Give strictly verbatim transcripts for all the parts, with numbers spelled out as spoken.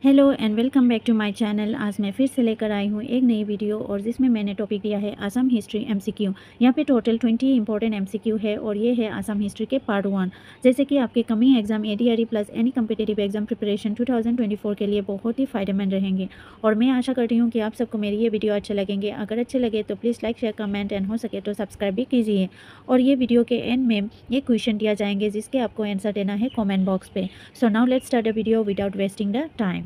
Hello and welcome back to my channel. आज मैं फिर से लेकर आई हूँ एक नई वीडियो और जिसमें मैंने टॉपिक दिया है आसाम हिस्ट्री एमसीक्यू। यहाँ पे टोटल ट्वेंटी इंपॉर्टेंट एमसीक्यू है और ये है आसाम हिस्ट्री के पार्ट वन। जैसे कि आपके coming exam ADRE plus any competitive exam preparation two thousand twenty four के लिए बहुत ही फायदेमंद रहेंगे और मैं आशा करती हूँ कि आप सबको मेरी ये वीडियो अच्छे लगेंगे। अगर अच्छे लगे तो please like share comment and हो सके तो सब्सक्राइब भी कीजिए। और ये वीडियो के एंड में ये क्वेश्चन दिया जाएंगे जिसके आपको आंसर देना है कॉमेंट बॉक्स पे। So now let's start the video without wasting the time.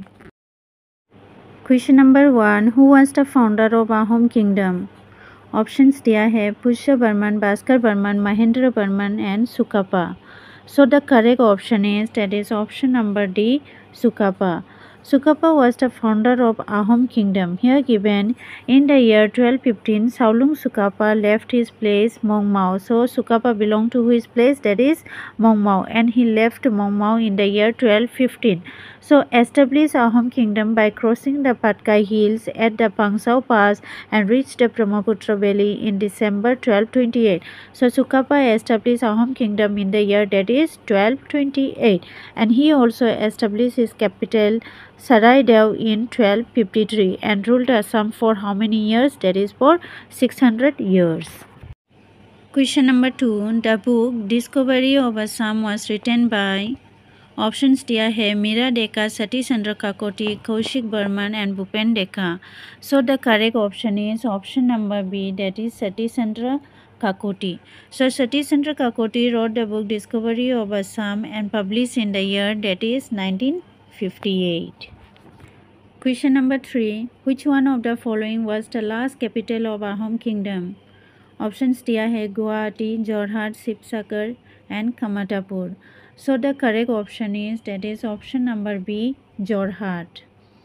Question number one. Who was the founder of Ahom Kingdom? Options दिया है Pushya Burman, Bhaskar Burman, Mahendra Burman and Sukapa. So the correct option is that is option number D, Sukapa. Sukapa was the founder of Ahom Kingdom. Here given in the year twelve fifteen, Saulung Sukapa left his place Mongmao. So Sukapa belonged to his place, that is Mongmao, and he left Mongmao in the year twelve fifteen. So established Ahom Kingdom by crossing the Patkai Hills at the Pangsao Pass and reached the Brahmaputra Valley in December twelve twenty-eight. So Sukapa established Ahom Kingdom in the year that is twelve twenty-eight, and he also established his capital Saraidev in twelve fifty-three and ruled Assam for how many years? That is for six hundred years. Question number two. The book Discovery of Assam was written by options दिया है Meera Deka, Satish Chandra Kakoti, Kaushik Burman and Bhupen Deka. So the correct option is option number B, that is Satish Chandra Kakoti. So Satish Chandra Kakoti wrote the book Discovery of Assam and published in the year that is nineteen fifty-eight. Question number three. Which one of the following was the last capital of Ahom Kingdom? Options दिया है Guwahati, Jorhat, Sivasagar and Kamatapur. So the correct option is that is option number B, Jorhat.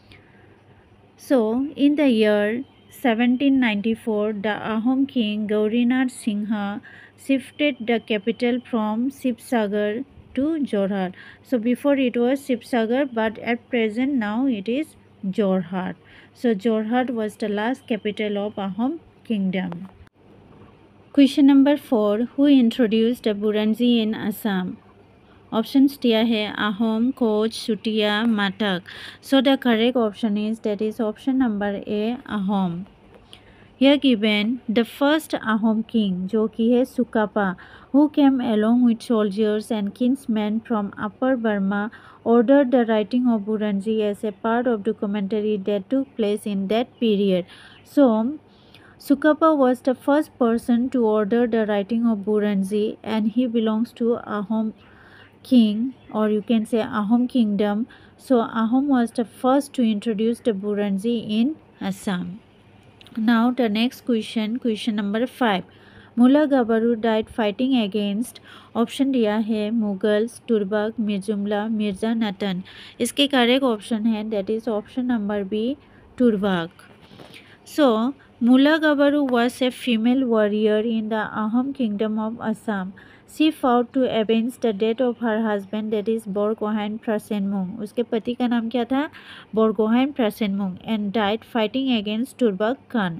So in the year seventeen ninety-four, the Ahom king Gaurinath Singha shifted the capital from Shivsagar to Jorhat. So before it was Shivsagar, but at present now it is Jorhat. So Jorhat was the last capital of Ahom kingdom. Question number four. Who introduced the Burangi in Assam? Options दिया है Ahom, Koch, Sutiya, Matak. So the correct option is that is option number A, Ahom. Here given the first Ahom king जो कि है Sukapha, who came along with soldiers and kinsmen from upper Burma, ordered the writing of Burangi as a part of documentary that took place in that period. So Sukapa was the first person to order the writing of Burangi and he belongs to Ahom king, or you can say Ahom kingdom. So Ahom was the first to introduce the Burangi in Assam. Now the next question, question number five. Mullah Gabaru died fighting against, option दिया है मुगल्स, तुर्बक, मिर्जुमला, मिर्जा नतन. इसके correct option है that is option number B, Turbak. So Mullah Gabaru was a female warrior in the Ahom kingdom of Assam. She fought to avenge the death of her husband, that is Borgohain Prasenmung. उसके पति का नाम क्या था? Borgohain Prasenmung, and died fighting against Turbak Khan.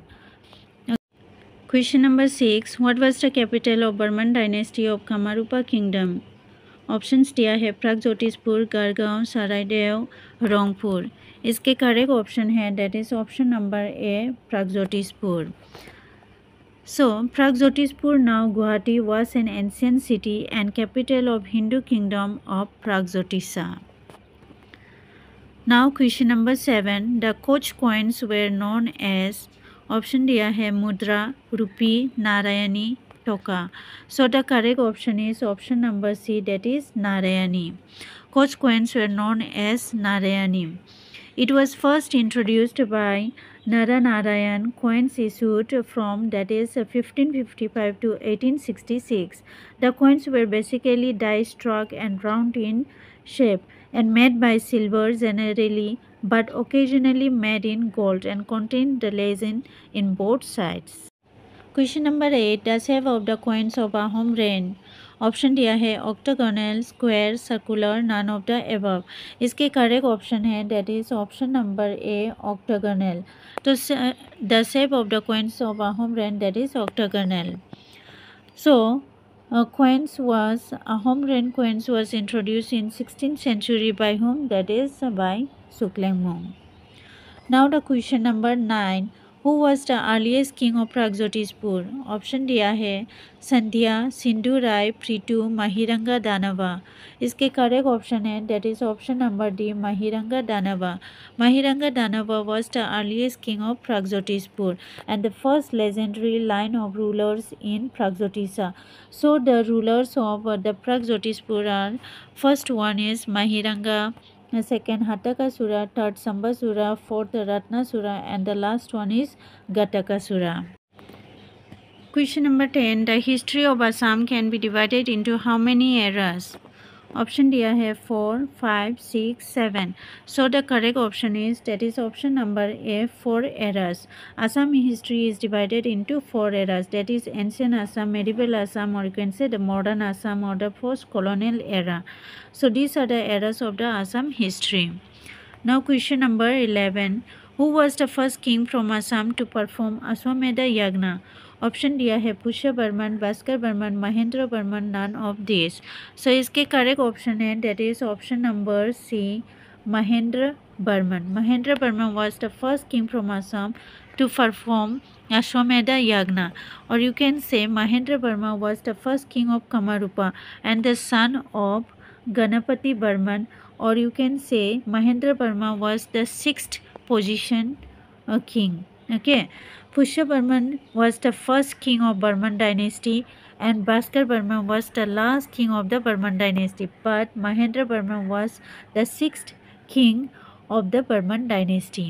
Question number six. What was the capital of Burman dynasty of Kamarupa kingdom? Options दिया है प्रागज्योतिषपुर, गढ़गांव, सरायदेव, रोंगपुर. इसके correct option है that is option number A, Pragjyotishpur. So Pragjotishpur, now Guwahati, was an ancient city and capital of Hindu kingdom of Pragjotisa. Now question number seven. The Koch coins were known as, option दिया है मुद्रा, रुपी, नारायणी, टोका. So the correct option is option number C, that is Narayani. Koch coins were known as Narayani. It was first introduced by Naranarayan. Coins issued from that is fifteen fifty-five to eighteen sixty-six. The coins were basically die struck and round in shape and made by silver generally, but occasionally made in gold and contained the legend in both sides. Question number eight. The shape of the coins of Ahom reign. Option दिया है octagonal, square, circular, none of the above. इसके correct option है that is option number A, octagonal. तो the shape of the coins of Ahom reign, that is octagonal. So uh, coins was Ahom reign coins was introduced in sixteenth century by whom? That is uh, by Suklengmung. Now the question number nine. Who was the earliest king of Pragjotispur? Option दिया है संध्या, सिंधु राय, प्रीतु, महिरंगा दानवा। इसके correct option है that is option number D, Mahiranga Danava. Mahiranga दानवा was the earliest king of Pragjotispur and the first legendary line of rulers in Pragjotisa. So the rulers of the Pragjotispur are, first one is Mahiranga, second Hattakasura, third Sambasura, fourth Ratnasura, and the last one is Gatakasura. Question number ten. The history of Assam can be divided into how many eras? Option दिया है four, five, six, seven. So the correct option is that is option number A, four eras. Assam history is divided into four eras, that is ancient Assam, medieval Assam, or you can say the modern Assam or the post-colonial era. So these are the eras of the Assam history. Now question number eleven. Who was the first king from Assam to perform Ashwamedha Yagna? Option दिया है Pushya Burman, Bhaskar Burman, Mahendra Burman, none of this. So इसके correct option है that is option number C, Mahendra Burman. Mahendra Burman was the first king from Assam to perform Ashwamedha Yagna, or you can say Mahendra Burma was the first king of Kamarupa and the son of Ganapati Burman, or you can say Mahendra Burma was the sixth position uh, king. Okay, Pushya Burman was the first king of Burman dynasty and Bhaskar Burman was the last king of the Burman dynasty, but Mahendra Burman was the sixth king of the Burman dynasty.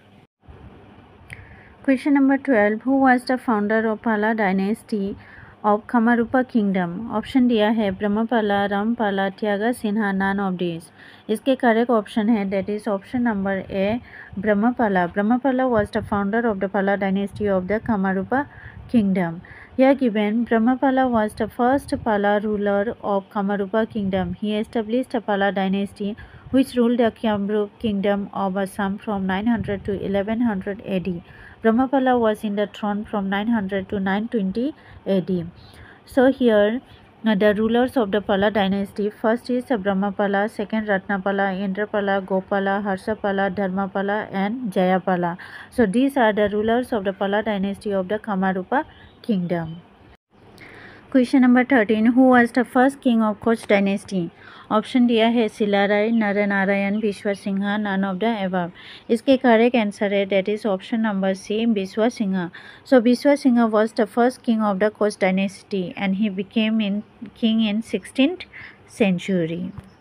Question number twelve. Who was the founder of Pala dynasty of Kamarupa kingdom? Option दिया है Brahmapala, Rampala, Tyaga Singha, none of this. इसके correct option है that is option number A, Brahmapala. Brahmapala was the founder of the Pala dynasty of the Kamarupa kingdom. Here given, Brahmapala was the first Pala ruler of Kamarupa kingdom. He established a Pala dynasty which ruled the Kamrup kingdom of Assam from nine hundred to eleven hundred A D. Brahmapala was in the throne from nine hundred to nine twenty A D. So here uh, the rulers of the Pala dynasty, first is Brahmapala, second Ratnapala, Indrapala, Gopala, Harshapala, Dharmapala and Jayapala. So these are the rulers of the Pala dynasty of the Kamarupa kingdom. Question number thirteen. Who was the first king of Koch dynasty? Option दिया है Chilarai, Naranarayan, Vishwa Singha, none of the above. इसके correct answer है that is option number C, Vishwa Singha. So Vishwa Singha was the first king of the Koch dynasty and he became in king in sixteenth century.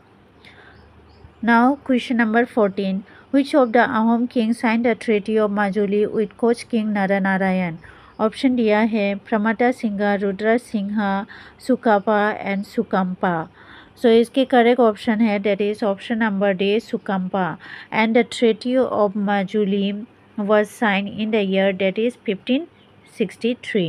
Now question number fourteen. Which of the Ahom kings signed a treaty of Majuli with Koch king Naranarayan? Option दिया है Pramatta Singha, Rudra Singha, Sukapha and Sukampha. So इसके correct option है that is option number D, Sukampha. And the treaty of Majuli was signed in the year that is fifteen sixty-three.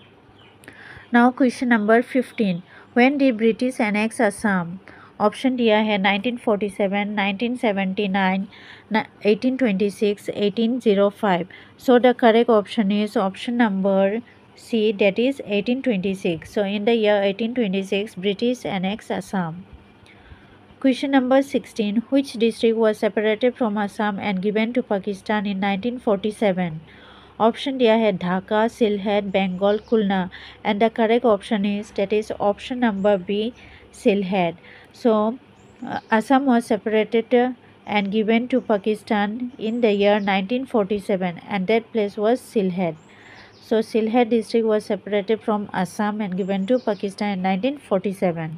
Now question number fifteen. When did British annex Assam? Option दिया है nineteen forty seven, nineteen seventy nine, eighteen twenty six, eighteen o five. So the correct option is option number C, that is eighteen twenty-six. So in the year eighteen twenty-six, British annexed Assam. Question number sixteen. Which district was separated from Assam and given to Pakistan in nineteen forty-seven? Option दिया है Dhaka, Sylhet, Bengal, Khulna. And the correct option is that is option number B, Sylhet. So uh, Assam was separated uh, and given to Pakistan in the year nineteen forty-seven and that place was Sylhet. So Sylhet district was separated from Assam and given to Pakistan in nineteen forty-seven.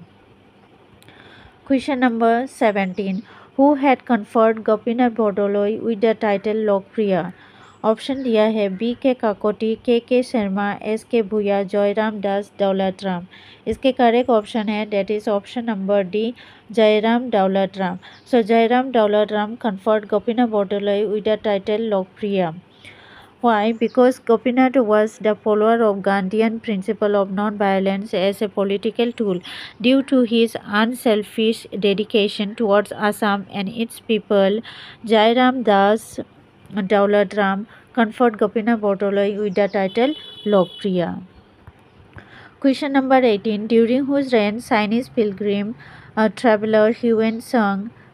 Question number seventeen. Who had conferred Gopinath Bordoloi with the title Lokpriya? Option दिया है B के काकोटी, के के Sharma, S के भूया, जयराम दास, दौलत राम. इसके correct option है that is option number D, Jayram Daulat Ram. So Jayram Daulat Ram conferred Gopinath Bordoloi with the title Lokpriya. Why? Because Gopinath was the follower of Gandhian principle of non-violence as a political tool. Due to his unselfish dedication towards Assam and its people, Jairam Das Daulat Ram conferred Gopinath Bordoloi with the title Lokpriya. Question number eighteen. During whose reign Chinese pilgrim uh, traveler Huan Sung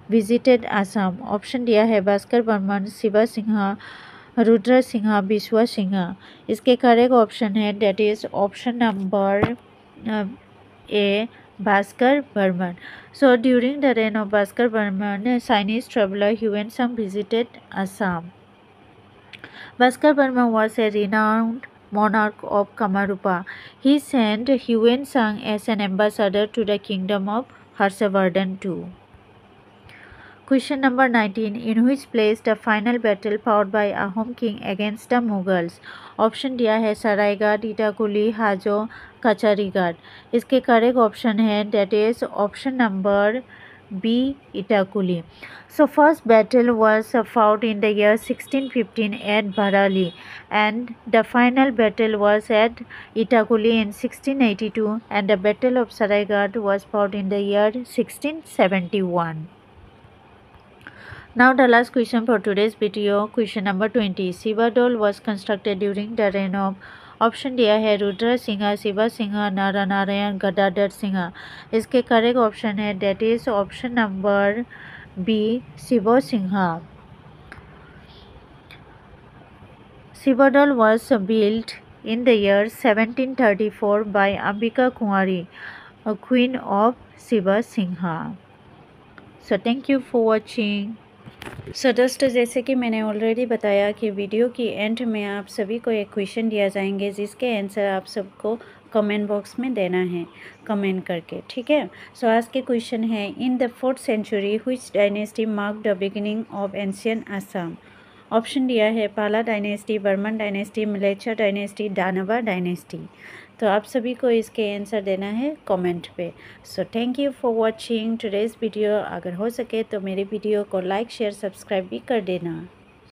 visited Assam. Option दिया है भास्कर बर्मन, शिवा सिन्हा, रुद्र सिन्हा, बिस्वा सिन्हा। इसके correct option है that is option number A, Bhaskar Burman. So during the reign of Bhaskar Burman, Chinese traveler Huensang visited Assam. Bhaskar Burman was a renowned monarch of Kamarupa. He sent Huensang as an ambassador to the kingdom of Harshavardhan too. Question number nineteen. In which place the final battle fought by Ahom king against the Mughals? Option दिया है सरायघाट, इटाकुली, हाजो, कचहरीघाट। इसके correct option है that is option number B, Itakuli. So first battle was fought in the year sixteen fifteen at Barali, and the final battle was at Itakuli in sixteen eighty-two, and the battle of Saraighat was fought in the year sixteen seventy-one. Now the last question for today's video, question number twenty. Shiva Dol was constructed during the reign of, option दिया है रुद्र सिंह, शिवा सिंह, नारा नारायण, गदाधर सिंह। इसके correct option है that is option number B, Shiva Singh. Shiva Dol was built in the year seventeen thirty-four by Ambika Kumari, a queen of Shiva Singha. So thank you for watching. So so, दोस्तों जैसे कि मैंने already बताया कि video की and में आप सभी को एक क्वेश्चन दिया जाएंगे जिसके आंसर आप सबको कमेंट बॉक्स में देना है कमेंट करके, ठीक है। सो so, आज के क्वेश्चन है in the fourth century which dynasty mark the beginning of ancient Assam. Option दिया है Pala dynasty, Barman dynasty, Mlechchha dynasty, Danava dynasty. तो आप सभी को इसके आंसर देना है कमेंट पे। So thank you for watching today's video. अगर हो सके तो मेरे वीडियो को लाइक शेयर सब्सक्राइब भी कर देना।